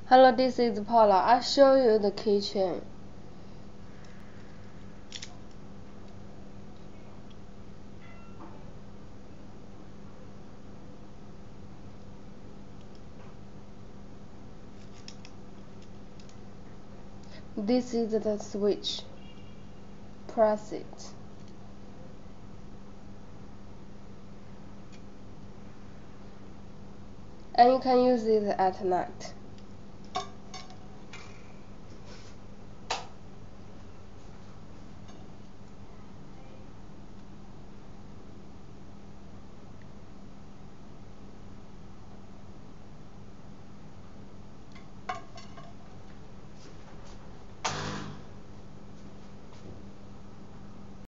Hello, this is Paula. I'll show you the kitchen. This is the switch. Press it. And you can use it at night.